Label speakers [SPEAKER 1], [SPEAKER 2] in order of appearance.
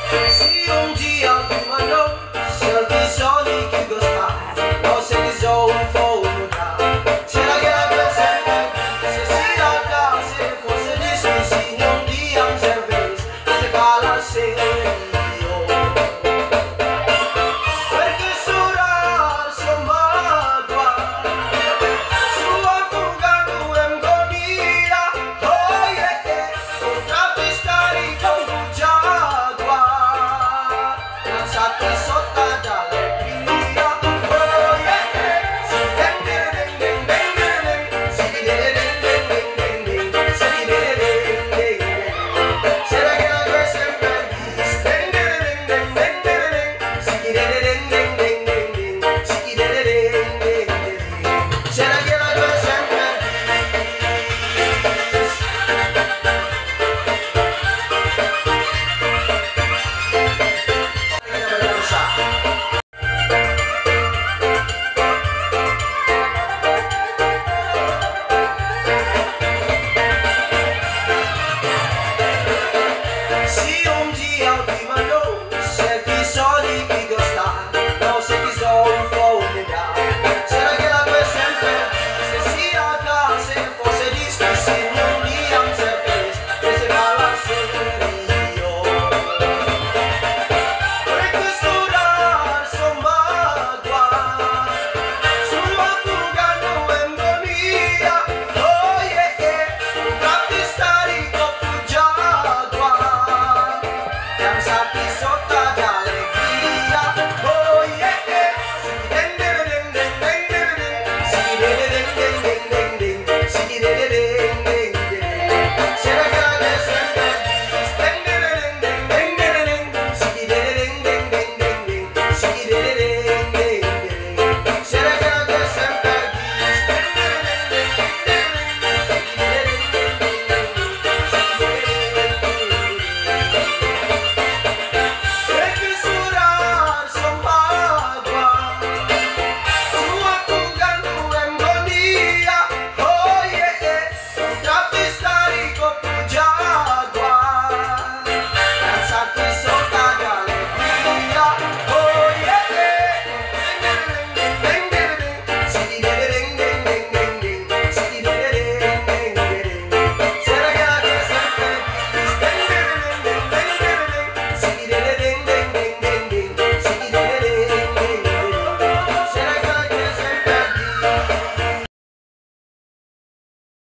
[SPEAKER 1] Se dia alguma não, se eu te sonho que gostar, não sei que sou vou mudar. Será que ela quer ser? Se dá, se fosse disso, se dia vez, você fala assim. Perché surar sua mágoa, sua fuga no agonia. Oh yeah, yeah, contrato stare con Jaguar. Lanciati Xota Da Alegria. Oh yeah, yeah, si ding ding ding ding ding ding, si ding ding ding ding ding ding, si ding ding ding ding. Será che la tua è sempre lì? Ding ding ding ding ding ding, si ding ding ding ding ding ding, si ding ding ding ding ding. Será che la tua è sempre se dia alguma não, se ti sogni che gostar, não sei che sono vou negar. Será que ela quer sempre? Se dá, se fosse disto, se dia vez, você fala serio. Perché surar sua mágoa, sua fuga no agonia. Oh yeah, yeah, contrato stare con Jaguar. Lanciati Xota